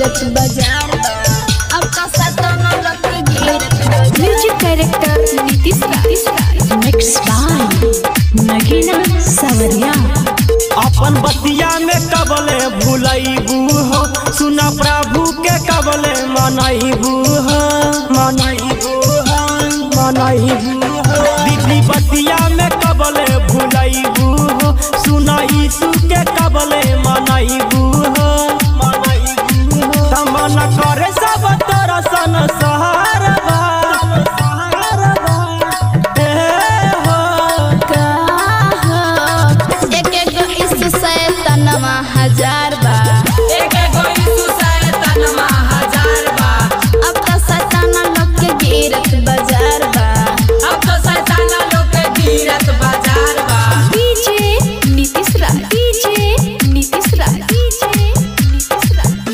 गिरत बाजार बा अब तो सतन लोग के गिरत। Music director Nitish Raj mix by Nagina Sawariya. अपन बतिया में कबले भूलैबू हो सुना प्रभु के कबले मनैबू हो मनैबू हो मनैबू हो। दीदी बतिया में कबले भूलैबू हो सुना यीशु के कबले मनैबू हो मनैबू हो। तमन करे सब तोरा सन सहारबा हजार बा एक एगो यीशु शैतान हजार बा अब तो शैतान लोग के गिरत बाजार बा अब तो शैतान लोग के गिरत बाजार बा। DJ Nitish Raj DJ Nitish Raj DJ Nitish Raj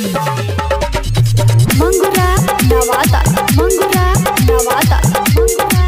Mangura Nawada Mangura Nawada Mangura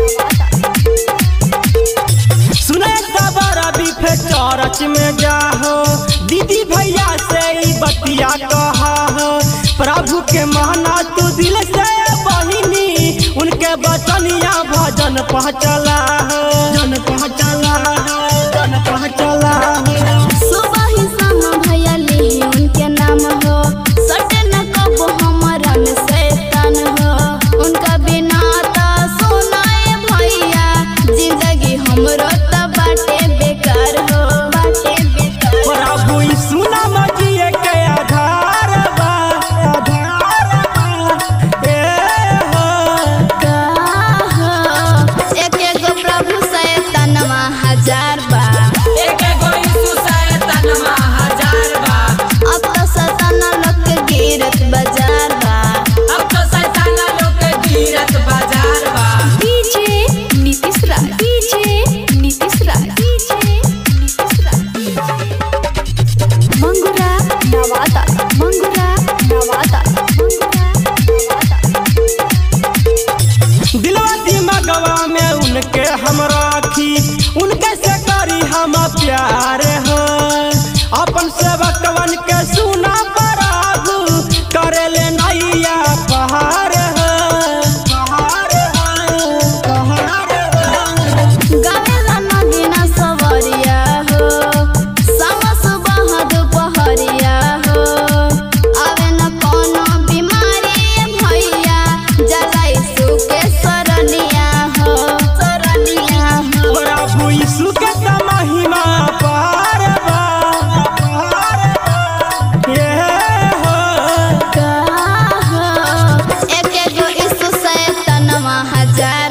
Nawada. सुने तबरा बिफे चरच में जाहो दीदी भैया से ही बतिया कहा हो प्रभु के महना तू दिल से बहिनी उनके बचनिया भजन पहचला हो जन पहचला हो जन पहचला हो। सुबह ही शाम भैया ले उनके नाम हो सटे न कबो हमारा में शैतान हो उनका बिना तो सुनाए भैया जिंदगी हमरो तो बाटे बेकार हो बाटे बेकार। प्रभु यीशु नाम जिए के आधार बा आधार बा ए हो एक एगो प्रभु शैतान हजार बा एक एगो यीशु शैतान हजार बा अब तो शैतान लोग के गिरत बाजार बा अब तो शैतान लोग के गिरत बाजार बा। DJ Nitish Raj DJ Nitish Raj DJ Nitish Raj Mangura Nawada Mangura Nawada Mangura Nawada. दिलवा दिमागवा में उनके हम राखी उनके से करी हम प्यार हो अपन सेवकवन के सुना प्रभु करे ले नैया पहाड़ हो पहाड़ हो पहाड़ हो। गावेला नगीना सवरिया हो सवा सुबह दोपहरिया हो आवे न कोनो बीमारी भैया जला यीशु के शरणिया हो शरणिया हो। प्रभु यीशु के महिमा पार बा ये हो एक एगो यीशु शैतान हजार